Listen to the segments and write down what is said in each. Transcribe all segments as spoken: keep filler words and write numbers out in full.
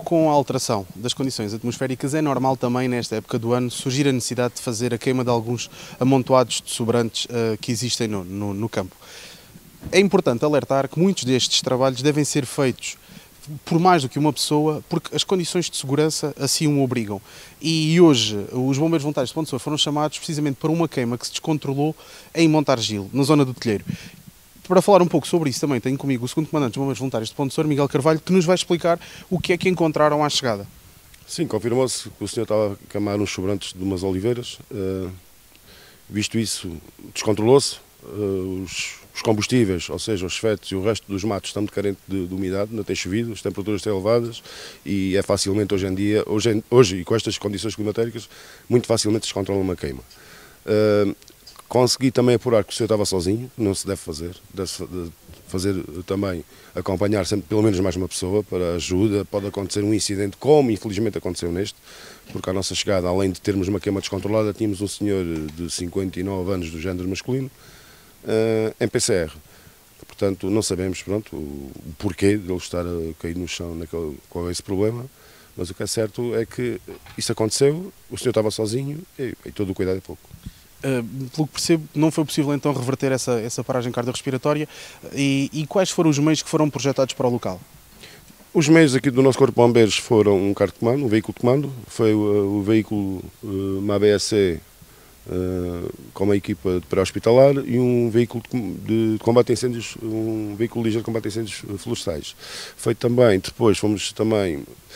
com a alteração das condições atmosféricas, é normal também nesta época do ano surgir a necessidade de fazer a queima de alguns amontoados de sobrantes uh, que existem no, no, no campo. É importante alertar que muitos destes trabalhos devem ser feitos por mais do que uma pessoa, porque as condições de segurança assim o obrigam. E hoje os bombeiros voluntários de Pontessor foram chamados precisamente para uma queima que se descontrolou em Montargil, na zona do Telheiro. Para falar um pouco sobre isso também tenho comigo o segundo comandante dos bombeiros voluntários de Pontessor, Miguel Carvalho, que nos vai explicar o que é que encontraram à chegada. Sim, confirmou-se que o senhor estava a queimar uns sobrantes de umas oliveiras. Uh, visto isso, descontrolou-se. Uh, os, os combustíveis, ou seja, os fetos e o resto dos matos estão muito carentes de, de umidade, não tem chovido, as temperaturas estão elevadas e é facilmente hoje em dia, hoje, hoje e com estas condições climatéricas, muito facilmente se controla uma queima. Uh, consegui também apurar que o senhor estava sozinho, não se deve fazer, deve-se fazer também, acompanhar sempre pelo menos mais uma pessoa para ajuda, pode acontecer um incidente como infelizmente aconteceu neste, porque à nossa chegada, além de termos uma queima descontrolada, tínhamos um senhor de cinquenta e nove anos do género masculino, Uh, em P C R. Portanto, não sabemos pronto, o, o porquê de ele estar a cair no chão, naquele, qual é esse problema, mas o que é certo é que isso aconteceu, o senhor estava sozinho e, e todo o cuidado é pouco. Uh, pelo que percebo, não foi possível então reverter essa, essa paragem cardiorrespiratória e, e quais foram os meios que foram projetados para o local? Os meios aqui do nosso Corpo de Bombeiros foram um carro de comando, um veículo de comando, foi o, o veículo uh, uma A B S C Uh, com uma equipa de pré-hospitalar e um veículo de, de combate a incêndios, um veículo ligeiro de combate a incêndios florestais. Foi também, depois fomos também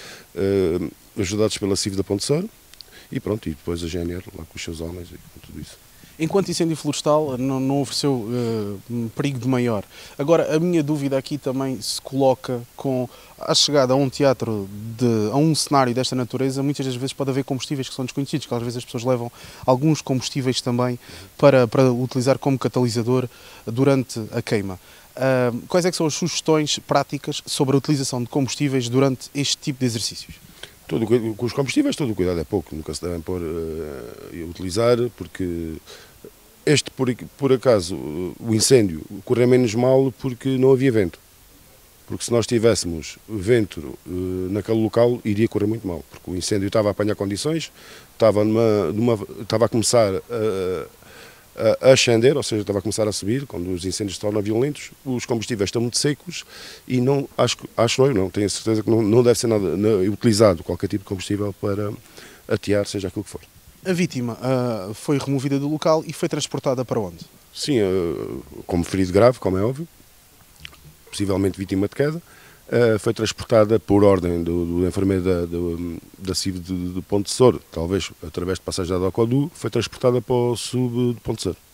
uh, ajudados pela C I V da Pontessor e pronto, e depois a G N R lá com os seus homens e com tudo isso. Enquanto incêndio florestal não, não ofereceu uh, um perigo de maior. Agora, a minha dúvida aqui também se coloca com a chegada a um teatro, de, a um cenário desta natureza, muitas das vezes pode haver combustíveis que são desconhecidos, que às vezes as pessoas levam alguns combustíveis também para, para utilizar como catalisador durante a queima. Uh, quais é que são as sugestões práticas sobre a utilização de combustíveis durante este tipo de exercícios? Todo, com os combustíveis todo o cuidado é pouco, nunca se devem pôr uh, a utilizar, porque este, por, por acaso, o incêndio correu menos mal porque não havia vento. Porque se nós tivéssemos vento uh, naquele local, iria correr muito mal, porque o incêndio estava a apanhar condições, estava, numa, numa, estava a começar a, a ascender, ou seja, estava a começar a subir, quando os incêndios se tornam violentos, os combustíveis estão muito secos e não, acho, acho eu não, tenho a certeza que não, não deve ser nada não, utilizado qualquer tipo de combustível para atear, seja aquilo que for. A vítima uh, foi removida do local e foi transportada para onde? Sim, uh, como ferido grave, como é óbvio, possivelmente vítima de queda, uh, foi transportada por ordem do, do enfermeiro da, do, da C I V de, de Pontessor, talvez através de passagem da Docodu, foi transportada para o sub de Pontessor.